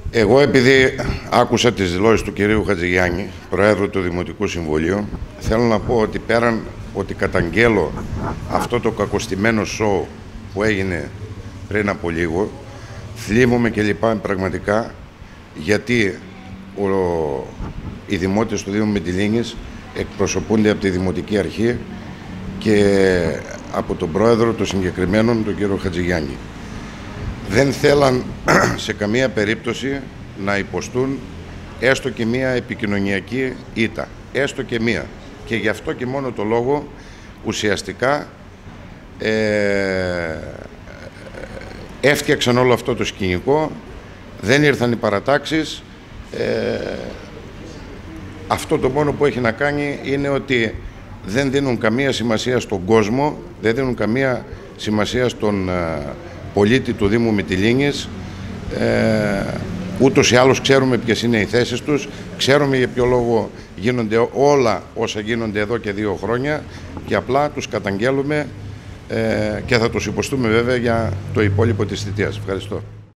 Εγώ, επειδή άκουσα τις δηλώσεις του κυρίου Χατζηγιάννη, Προέδρου του Δημοτικού Συμβουλίου, θέλω να πω ότι πέραν ότι καταγγέλλω αυτό το κακοστημένο σοου που έγινε πριν από λίγο, θλίβομαι και λυπάμαι πραγματικά, γιατί οι δημότες του Δήμου Μυτιλήνης εκπροσωπούνται από τη Δημοτική Αρχή και από τον Πρόεδρο των συγκεκριμένων, τον κύριο Χατζηγιάννη. Δεν θέλαν σε καμία περίπτωση να υποστούν έστω και μία επικοινωνιακή ήττα, έστω και μία. Και γι' αυτό και μόνο το λόγο ουσιαστικά έφτιαξαν όλο αυτό το σκηνικό, δεν ήρθαν οι παρατάξεις. Αυτό το μόνο που έχει να κάνει είναι ότι δεν δίνουν καμία σημασία στον κόσμο, δεν δίνουν καμία σημασία στον πολίτη του Δήμου Μυτιλήνης. Ούτως ή άλλως ξέρουμε ποιες είναι οι θέσεις τους, ξέρουμε για ποιο λόγο γίνονται όλα όσα γίνονται εδώ και 2 χρόνια και απλά τους καταγγέλουμε και θα τους υποστούμε βέβαια για το υπόλοιπο της θητείας. Ευχαριστώ.